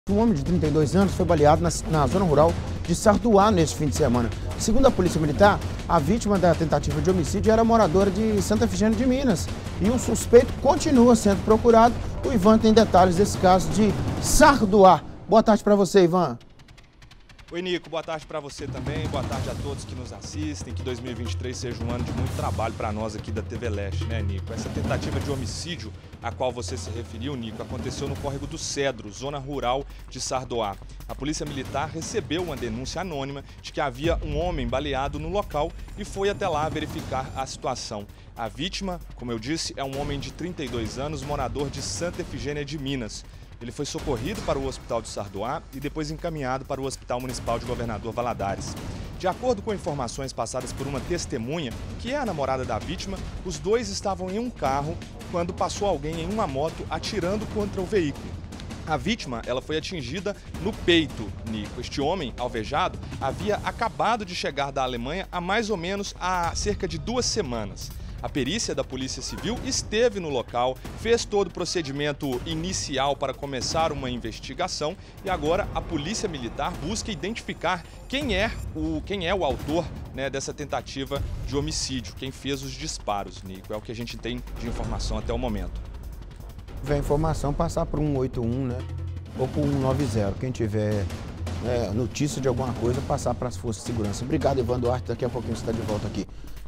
Um homem de 32 anos foi baleado na zona rural de Sarduá neste fim de semana. Segundo a Polícia Militar, a vítima da tentativa de homicídio era moradora de Santa Efigênia de Minas. E o suspeito continua sendo procurado. O Ivan tem detalhes desse caso de Sarduá. Boa tarde para você, Ivan. Oi, Nico. Boa tarde para você também. Boa tarde a todos que nos assistem. Que 2023 seja um ano de muito trabalho para nós aqui da TV Leste, né, Nico? Essa tentativa de homicídio a qual você se referiu, Nico, aconteceu no Córrego do Cedro, zona rural de Sarduá. A Polícia Militar recebeu uma denúncia anônima de que havia um homem baleado no local e foi até lá verificar a situação. A vítima, como eu disse, é um homem de 32 anos, morador de Santa Efigênia de Minas. Ele foi socorrido para o Hospital de Sarduá e depois encaminhado para o Hospital Municipal de Governador Valadares. De acordo com informações passadas por uma testemunha, que é a namorada da vítima, os dois estavam em um carro quando passou alguém em uma moto atirando contra o veículo. A vítima, ela foi atingida no peito, Nico. Este homem, alvejado, havia acabado de chegar da Alemanha há cerca de 2 semanas. A perícia da Polícia Civil esteve no local, fez todo o procedimento inicial para começar uma investigação e agora a Polícia Militar busca identificar quem é o autor, né, dessa tentativa de homicídio, quem fez os disparos, Nico. É o que a gente tem de informação até o momento. Tiver informação, passar por 181, né? Ou por 190. Quem tiver notícia de alguma coisa, passar para as forças de segurança. Obrigado, Ivan Duarte. Daqui a pouquinho você está de volta aqui.